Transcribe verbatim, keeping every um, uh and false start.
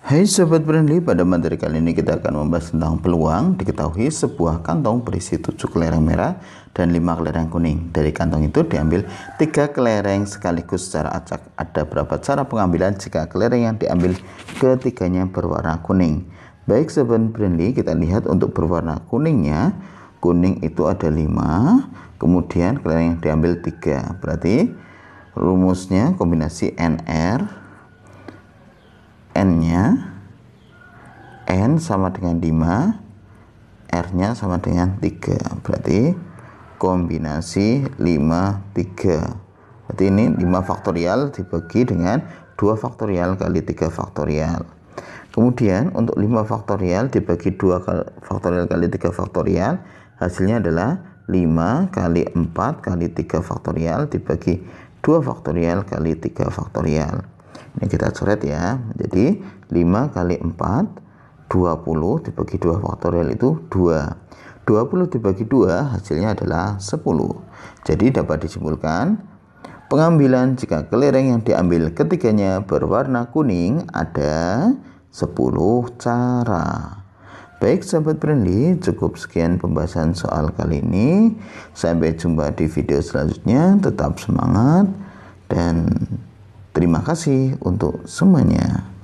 Hai Sobat Friendly, pada materi kali ini kita akan membahas tentang peluang. Diketahui sebuah kantong berisi tujuh kelereng merah dan lima kelereng kuning. Dari kantong itu diambil tiga kelereng sekaligus secara acak. Ada berapa cara pengambilan jika kelereng yang diambil ketiganya berwarna kuning? Baik Sobat Friendly, kita lihat untuk berwarna kuningnya. Kuning itu ada lima, kemudian kelereng yang diambil tiga. Berarti rumusnya kombinasi N R, N-nya, N sama dengan lima, R-nya sama dengan tiga. Berarti kombinasi lima, tiga. Berarti ini lima faktorial dibagi dengan dua faktorial kali tiga faktorial. Kemudian untuk lima faktorial dibagi dua faktorial kali tiga faktorial, hasilnya adalah lima kali empat kali tiga faktorial dibagi dua faktorial kali tiga faktorial. Ini kita coret ya. Jadi lima kali empat, dua puluh dibagi dua faktorial itu dua. dua puluh dibagi dua hasilnya adalah sepuluh. Jadi dapat disimpulkan pengambilan jika kelereng yang diambil ketiganya berwarna kuning ada sepuluh cara. Baik Sobat Friendly, cukup sekian pembahasan soal kali ini. Sampai jumpa di video selanjutnya. Tetap semangat dan terima kasih untuk semuanya.